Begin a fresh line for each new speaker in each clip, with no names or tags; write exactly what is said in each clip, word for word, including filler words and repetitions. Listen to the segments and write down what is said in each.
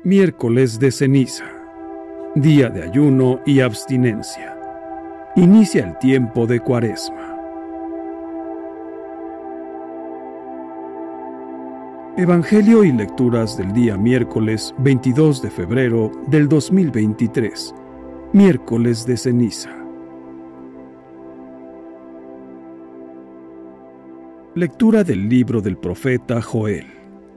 Miércoles de ceniza, día de ayuno y abstinencia. Inicia el tiempo de Cuaresma. Evangelio y lecturas del día miércoles veintidós de febrero del dos mil veintitrés, miércoles de ceniza. Lectura del libro del profeta Joel.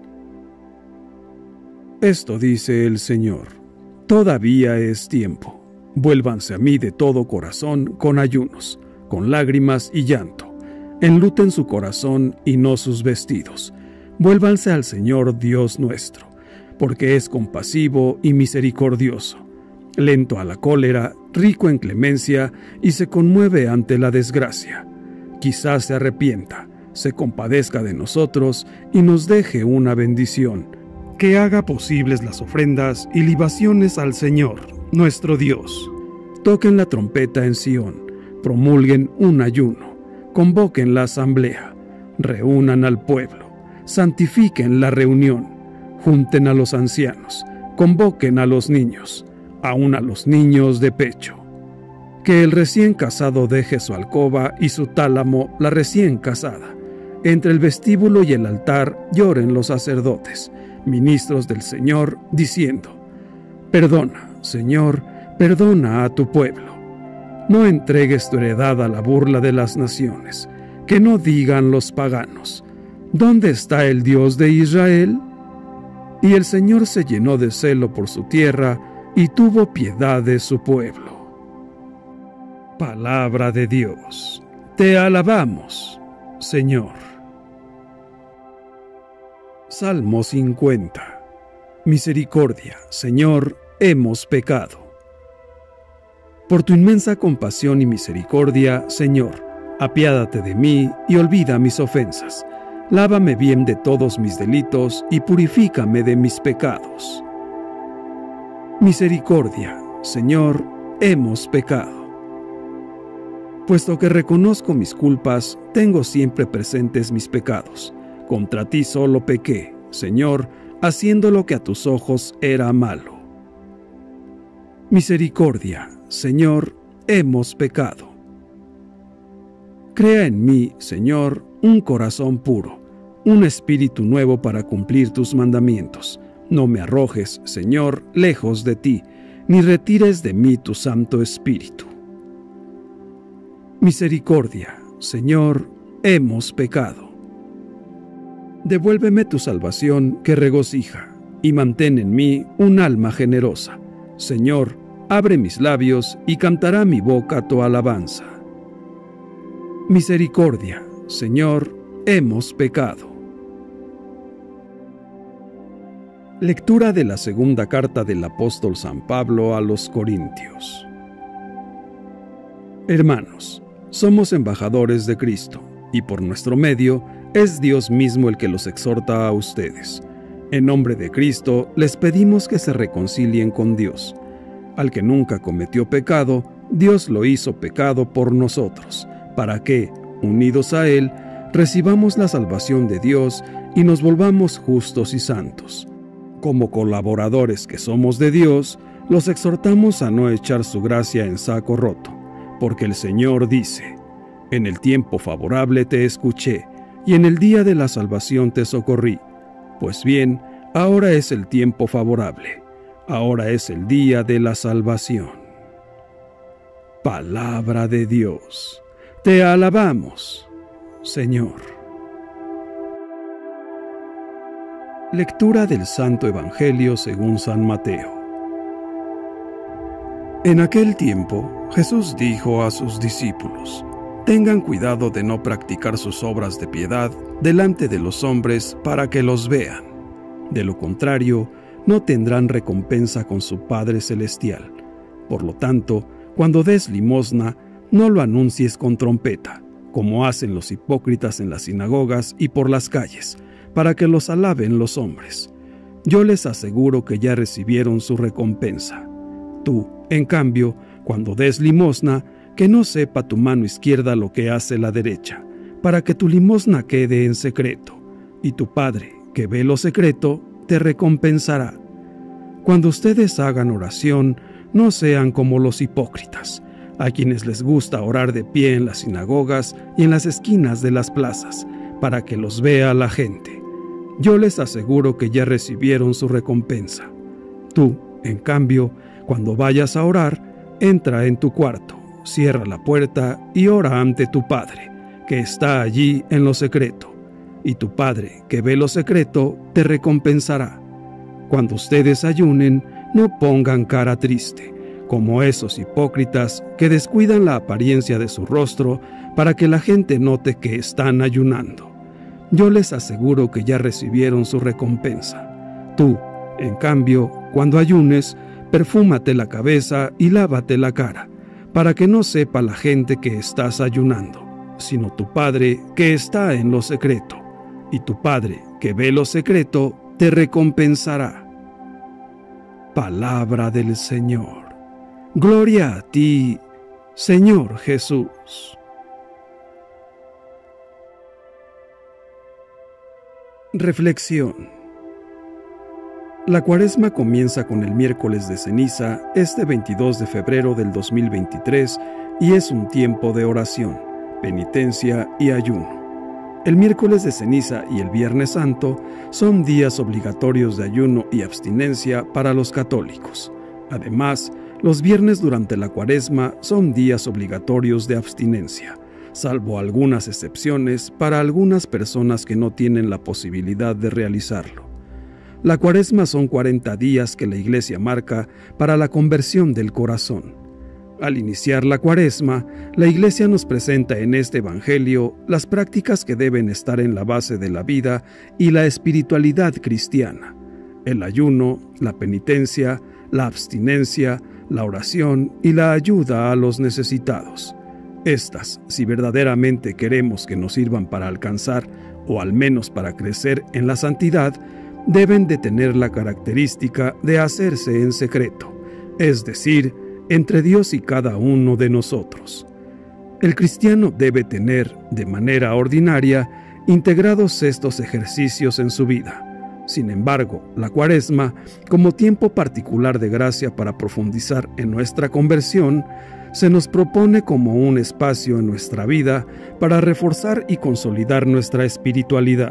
Esto dice el Señor: todavía es tiempo. Vuélvanse a mí de todo corazón con ayunos, con lágrimas y llanto. Enluten su corazón y no sus vestidos. Vuélvanse al Señor Dios nuestro, porque es compasivo y misericordioso, lento a la cólera, rico en clemencia y se conmueve ante la desgracia. Quizás se arrepienta, se compadezca de nosotros y nos deje una bendición, que haga posibles las ofrendas y libaciones al Señor, nuestro Dios. Toquen la trompeta en Sión, promulguen un ayuno, convoquen la asamblea, reúnan al pueblo, santifiquen la reunión, junten a los ancianos, convoquen a los niños, aun a los niños de pecho. Que el recién casado deje su alcoba y su tálamo la recién casada. Entre el vestíbulo y el altar lloren los sacerdotes, ministros del Señor, diciendo: perdona, Señor, perdona a tu pueblo. No entregues tu heredad a la burla de las naciones, que no digan los paganos: ¿dónde está el Dios de Israel? Y el Señor se llenó de celo por su tierra y tuvo piedad de su pueblo. Palabra de Dios. Te alabamos, Señor. Salmo cincuenta. Misericordia, Señor, hemos pecado. Por tu inmensa compasión y misericordia, Señor, apiádate de mí y olvida mis ofensas. Lávame bien de todos mis delitos y purifícame de mis pecados. Misericordia, Señor, hemos pecado. Puesto que reconozco mis culpas, tengo siempre presentes mis pecados. Contra ti solo pequé, Señor, haciendo lo que a tus ojos era malo. Misericordia, Señor, hemos pecado. Crea en mí, Señor, un corazón puro, un espíritu nuevo para cumplir tus mandamientos. No me arrojes, Señor, lejos de ti, ni retires de mí tu Santo Espíritu. Misericordia, Señor, hemos pecado. Devuélveme tu salvación que regocija, y mantén en mí un alma generosa. Señor, abre mis labios y cantará mi boca tu alabanza. Misericordia, Señor, hemos pecado. Lectura de la segunda carta del apóstol San Pablo a los Corintios. Hermanos, somos embajadores de Cristo, y por nuestro medio es Dios mismo el que los exhorta a ustedes. En nombre de Cristo les pedimos que se reconcilien con Dios. Al que nunca cometió pecado, Dios lo hizo pecado por nosotros, para que, unidos a Él, recibamos la salvación de Dios y nos volvamos justos y santos. Como colaboradores que somos de Dios, los exhortamos a no echar su gracia en saco roto, porque el Señor dice: en el tiempo favorable te escuché, y en el día de la salvación te socorrí. Pues bien, ahora es el tiempo favorable, ahora es el día de la salvación. Palabra de Dios. Te alabamos, Señor. Lectura del Santo Evangelio según San Mateo. En aquel tiempo, Jesús dijo a sus discípulos: tengan cuidado de no practicar sus obras de piedad delante de los hombres para que los vean. De lo contrario, no tendrán recompensa con su Padre Celestial. Por lo tanto, cuando des limosna, no lo anuncies con trompeta, como hacen los hipócritas en las sinagogas y por las calles, para que los alaben los hombres. Yo les aseguro que ya recibieron su recompensa. Tú, en cambio, cuando des limosna, que no sepa tu mano izquierda lo que hace la derecha, para que tu limosna quede en secreto, y tu Padre, que ve lo secreto, te recompensará. Cuando ustedes hagan oración, no sean como los hipócritas, a quienes les gusta orar de pie en las sinagogas y en las esquinas de las plazas, para que los vea la gente. Yo les aseguro que ya recibieron su recompensa. Tú, en cambio, cuando vayas a orar, entra en tu cuarto, cierra la puerta y ora ante tu Padre, que está allí en lo secreto, y tu Padre, que ve lo secreto, te recompensará. Cuando ustedes ayunen, no pongan cara triste, como esos hipócritas que descuidan la apariencia de su rostro para que la gente note que están ayunando. Yo les aseguro que ya recibieron su recompensa. Tú, en cambio, cuando ayunes, perfúmate la cabeza y lávate la cara, para que no sepa la gente que estás ayunando, sino tu Padre que está en lo secreto, y tu Padre que ve lo secreto te recompensará. Palabra del Señor. Gloria a ti, Señor Jesús. Reflexión. La Cuaresma comienza con el miércoles de ceniza, este veintidós de febrero del dos mil veintitrés, y es un tiempo de oración, penitencia y ayuno. El miércoles de ceniza y el Viernes Santo son días obligatorios de ayuno y abstinencia para los católicos. Además, los viernes durante la Cuaresma son días obligatorios de abstinencia, salvo algunas excepciones para algunas personas que no tienen la posibilidad de realizarlo. La Cuaresma son cuarenta días que la Iglesia marca para la conversión del corazón. Al iniciar la Cuaresma, la Iglesia nos presenta en este Evangelio las prácticas que deben estar en la base de la vida y la espiritualidad cristiana: el ayuno, la penitencia, la abstinencia, la oración y la ayuda a los necesitados. Estas, si verdaderamente queremos que nos sirvan para alcanzar, o al menos para crecer en la santidad, deben de tener la característica de hacerse en secreto, es decir, entre Dios y cada uno de nosotros. El cristiano debe tener, de manera ordinaria, integrados estos ejercicios en su vida. Sin embargo, la Cuaresma, como tiempo particular de gracia para profundizar en nuestra conversión, se nos propone como un espacio en nuestra vida para reforzar y consolidar nuestra espiritualidad.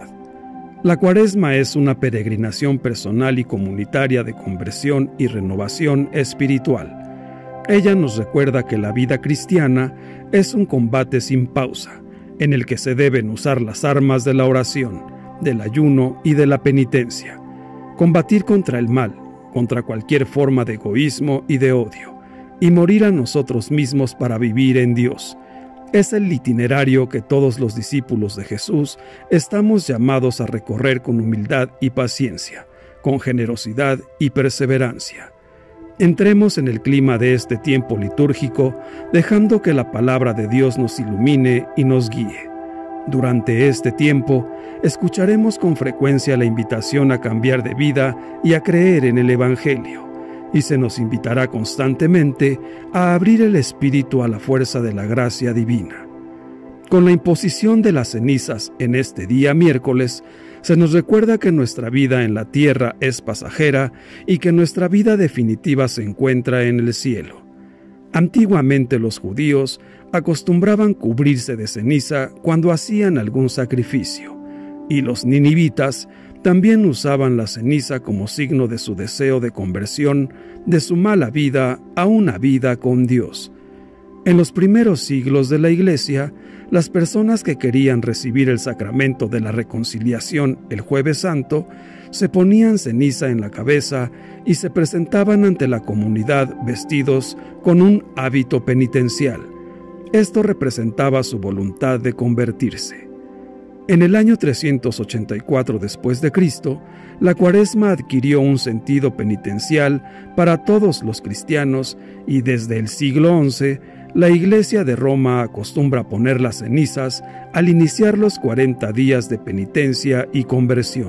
La Cuaresma es una peregrinación personal y comunitaria de conversión y renovación espiritual. Ella nos recuerda que la vida cristiana es un combate sin pausa, en el que se deben usar las armas de la oración, del ayuno y de la penitencia. Combatir contra el mal, contra cualquier forma de egoísmo y de odio, y morir a nosotros mismos para vivir en Dios. Es el itinerario que todos los discípulos de Jesús estamos llamados a recorrer con humildad y paciencia, con generosidad y perseverancia. Entremos en el clima de este tiempo litúrgico, dejando que la palabra de Dios nos ilumine y nos guíe. Durante este tiempo, escucharemos con frecuencia la invitación a cambiar de vida y a creer en el Evangelio, y se nos invitará constantemente a abrir el espíritu a la fuerza de la gracia divina. Con la imposición de las cenizas en este día miércoles, se nos recuerda que nuestra vida en la tierra es pasajera y que nuestra vida definitiva se encuentra en el cielo. Antiguamente los judíos acostumbraban cubrirse de ceniza cuando hacían algún sacrificio, y los ninivitas también usaban la ceniza como signo de su deseo de conversión de su mala vida a una vida con Dios. En los primeros siglos de la Iglesia, las personas que querían recibir el sacramento de la reconciliación el Jueves Santo se ponían ceniza en la cabeza y se presentaban ante la comunidad vestidos con un hábito penitencial. Esto representaba su voluntad de convertirse. En el año trescientos ochenta y cuatro después de Cristo, la Cuaresma adquirió un sentido penitencial para todos los cristianos y desde el siglo once, la Iglesia de Roma acostumbra poner las cenizas al iniciar los cuarenta días de penitencia y conversión.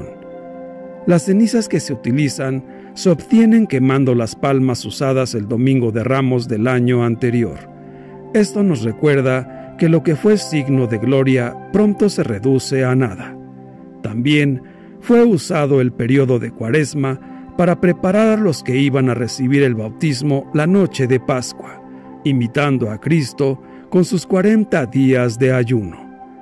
Las cenizas que se utilizan se obtienen quemando las palmas usadas el Domingo de Ramos del año anterior. Esto nos recuerda que lo que fue signo de gloria pronto se reduce a nada. También fue usado el periodo de Cuaresma para preparar a los que iban a recibir el bautismo la noche de Pascua, imitando a Cristo con sus cuarenta días de ayuno.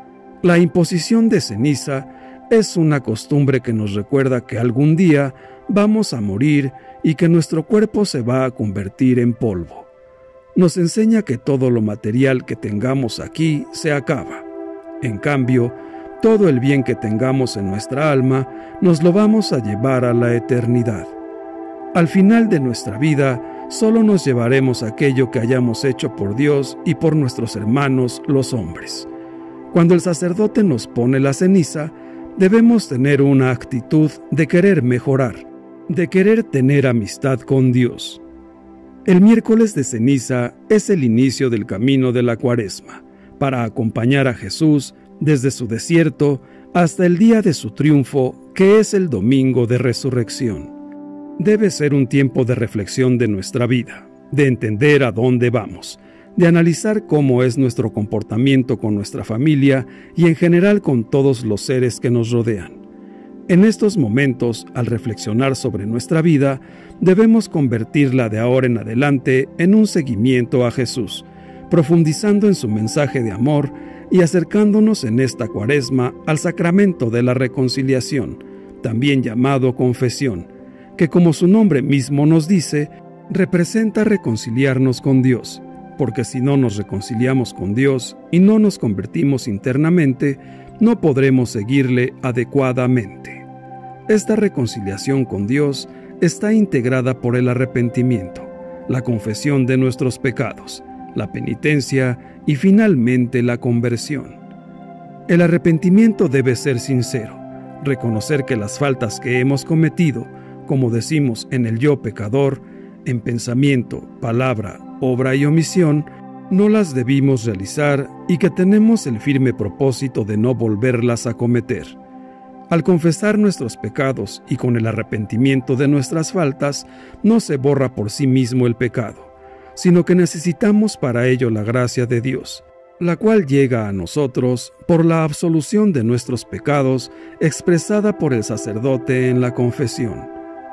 La imposición de ceniza es una costumbre que nos recuerda que algún día vamos a morir y que nuestro cuerpo se va a convertir en polvo. Nos enseña que todo lo material que tengamos aquí se acaba. En cambio, todo el bien que tengamos en nuestra alma nos lo vamos a llevar a la eternidad. Al final de nuestra vida, solo nos llevaremos aquello que hayamos hecho por Dios y por nuestros hermanos los hombres. Cuando el sacerdote nos pone la ceniza, debemos tener una actitud de querer mejorar, de querer tener amistad con Dios. El miércoles de ceniza es el inicio del camino de la Cuaresma, para acompañar a Jesús desde su desierto hasta el día de su triunfo, que es el domingo de resurrección. Debe ser un tiempo de reflexión de nuestra vida, de entender a dónde vamos, de analizar cómo es nuestro comportamiento con nuestra familia y en general con todos los seres que nos rodean. En estos momentos, al reflexionar sobre nuestra vida, debemos convertirla de ahora en adelante en un seguimiento a Jesús, profundizando en su mensaje de amor y acercándonos en esta Cuaresma al sacramento de la reconciliación, también llamado confesión, que como su nombre mismo nos dice, representa reconciliarnos con Dios, porque si no nos reconciliamos con Dios y no nos convertimos internamente, no podremos seguirle adecuadamente. Esta reconciliación con Dios está integrada por el arrepentimiento, la confesión de nuestros pecados, la penitencia y finalmente la conversión. El arrepentimiento debe ser sincero, reconocer que las faltas que hemos cometido, como decimos en el yo pecador, en pensamiento, palabra, obra y omisión, no las debimos realizar y que tenemos el firme propósito de no volverlas a cometer. Al confesar nuestros pecados y con el arrepentimiento de nuestras faltas, no se borra por sí mismo el pecado, sino que necesitamos para ello la gracia de Dios, la cual llega a nosotros por la absolución de nuestros pecados expresada por el sacerdote en la confesión.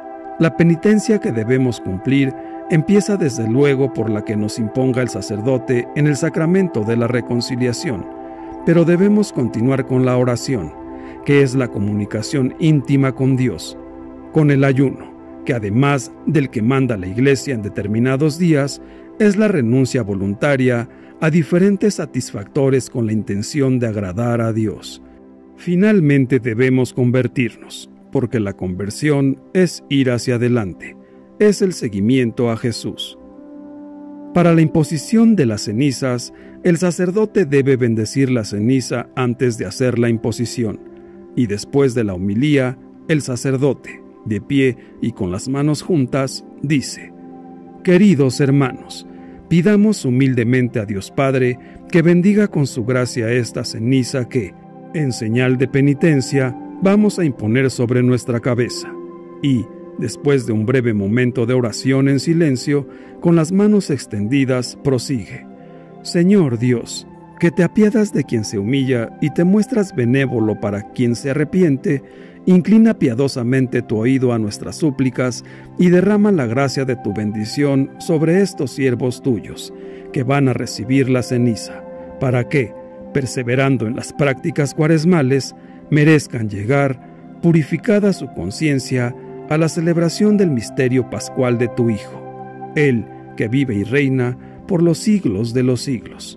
La penitencia que debemos cumplir empieza desde luego por la que nos imponga el sacerdote en el sacramento de la reconciliación, pero debemos continuar con la oración, que es la comunicación íntima con Dios, con el ayuno, que además del que manda la Iglesia en determinados días, es la renuncia voluntaria a diferentes satisfactores con la intención de agradar a Dios. Finalmente debemos convertirnos, porque la conversión es ir hacia adelante, es el seguimiento a Jesús. Para la imposición de las cenizas, el sacerdote debe bendecir la ceniza antes de hacer la imposición, y después de la homilía, el sacerdote, de pie y con las manos juntas, dice: Queridos hermanos, pidamos humildemente a Dios Padre que bendiga con su gracia esta ceniza que, en señal de penitencia, vamos a imponer sobre nuestra cabeza, y, después de un breve momento de oración en silencio, con las manos extendidas, prosigue: Señor Dios, que te apiadas de quien se humilla y te muestras benévolo para quien se arrepiente, inclina piadosamente tu oído a nuestras súplicas y derrama la gracia de tu bendición sobre estos siervos tuyos, que van a recibir la ceniza, para que, perseverando en las prácticas cuaresmales, merezcan llegar, purificada su conciencia, a la celebración del misterio pascual de tu Hijo, Él que vive y reina por los siglos de los siglos.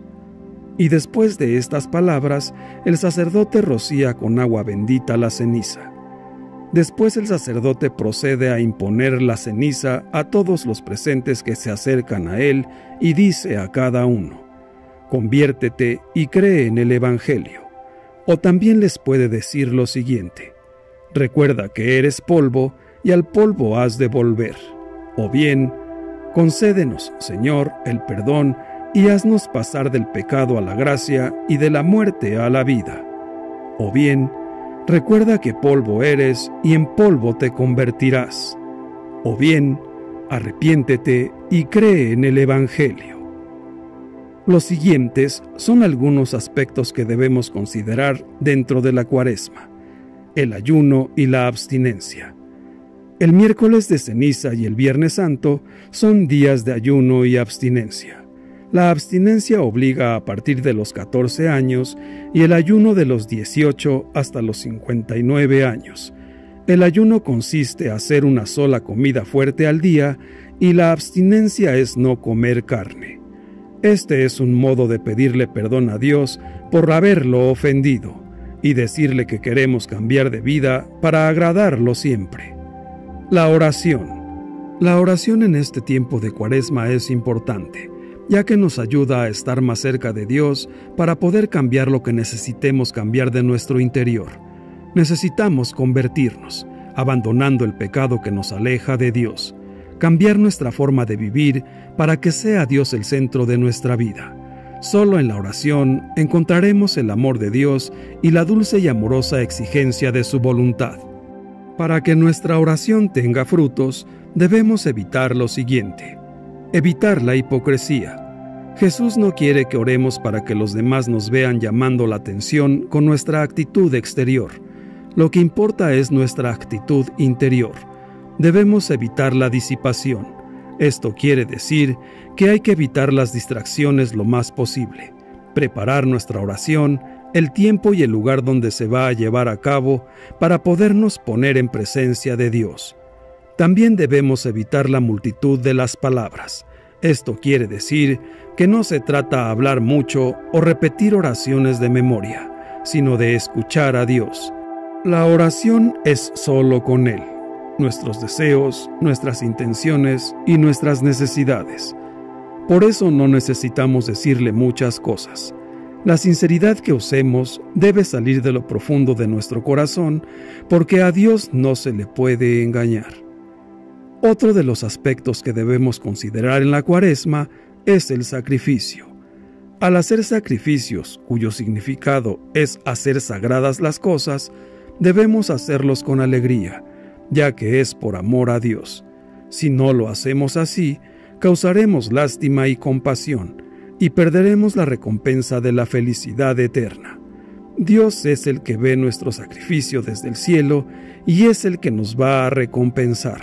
Y después de estas palabras, el sacerdote rocía con agua bendita la ceniza. Después el sacerdote procede a imponer la ceniza a todos los presentes que se acercan a él y dice a cada uno: Conviértete y cree en el Evangelio. O también les puede decir lo siguiente: Recuerda que eres polvo y al polvo has de volver. O bien, concédenos, Señor, el perdón y haznos pasar del pecado a la gracia y de la muerte a la vida. O bien, recuerda que polvo eres y en polvo te convertirás. O bien, arrepiéntete y cree en el Evangelio. Los siguientes son algunos aspectos que debemos considerar dentro de la Cuaresma: el ayuno y la abstinencia. El miércoles de ceniza y el viernes santo son días de ayuno y abstinencia. La abstinencia obliga a partir de los catorce años y el ayuno de los dieciocho hasta los cincuenta y nueve años. El ayuno consiste en hacer una sola comida fuerte al día y la abstinencia es no comer carne. Este es un modo de pedirle perdón a Dios por haberlo ofendido y decirle que queremos cambiar de vida para agradarlo siempre. La oración. La oración en este tiempo de Cuaresma es importante, ya que nos ayuda a estar más cerca de Dios para poder cambiar lo que necesitemos cambiar de nuestro interior. Necesitamos convertirnos, abandonando el pecado que nos aleja de Dios, cambiar nuestra forma de vivir para que sea Dios el centro de nuestra vida. Solo en la oración encontraremos el amor de Dios y la dulce y amorosa exigencia de su voluntad. Para que nuestra oración tenga frutos, debemos evitar lo siguiente: evitar la hipocresía. Jesús no quiere que oremos para que los demás nos vean llamando la atención con nuestra actitud exterior. Lo que importa es nuestra actitud interior. Debemos evitar la disipación. Esto quiere decir que hay que evitar las distracciones lo más posible, preparar nuestra oración, el tiempo y el lugar donde se va a llevar a cabo para podernos poner en presencia de Dios. También debemos evitar la multitud de las palabras. Esto quiere decir que no se trata de hablar mucho o repetir oraciones de memoria, sino de escuchar a Dios. La oración es solo con Él, nuestros deseos, nuestras intenciones y nuestras necesidades. Por eso no necesitamos decirle muchas cosas. La sinceridad que usemos debe salir de lo profundo de nuestro corazón, porque a Dios no se le puede engañar. Otro de los aspectos que debemos considerar en la Cuaresma es el sacrificio. Al hacer sacrificios, cuyo significado es hacer sagradas las cosas, debemos hacerlos con alegría, ya que es por amor a Dios. Si no lo hacemos así, causaremos lástima y compasión, y perderemos la recompensa de la felicidad eterna. Dios es el que ve nuestro sacrificio desde el cielo y es el que nos va a recompensar.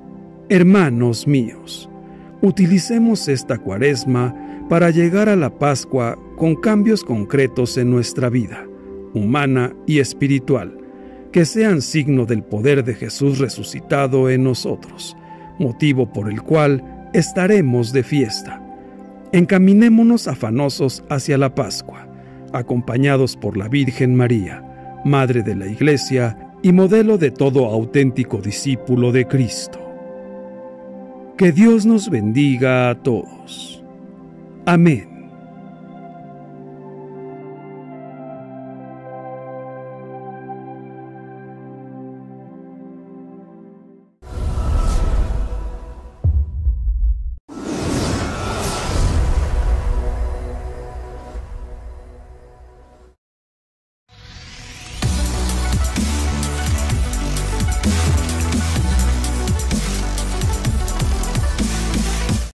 Hermanos míos, utilicemos esta Cuaresma para llegar a la Pascua con cambios concretos en nuestra vida, humana y espiritual, que sean signo del poder de Jesús resucitado en nosotros, motivo por el cual estaremos de fiesta. Encaminémonos afanosos hacia la Pascua, acompañados por la Virgen María, Madre de la Iglesia y modelo de todo auténtico discípulo de Cristo. Que Dios nos bendiga a todos. Amén.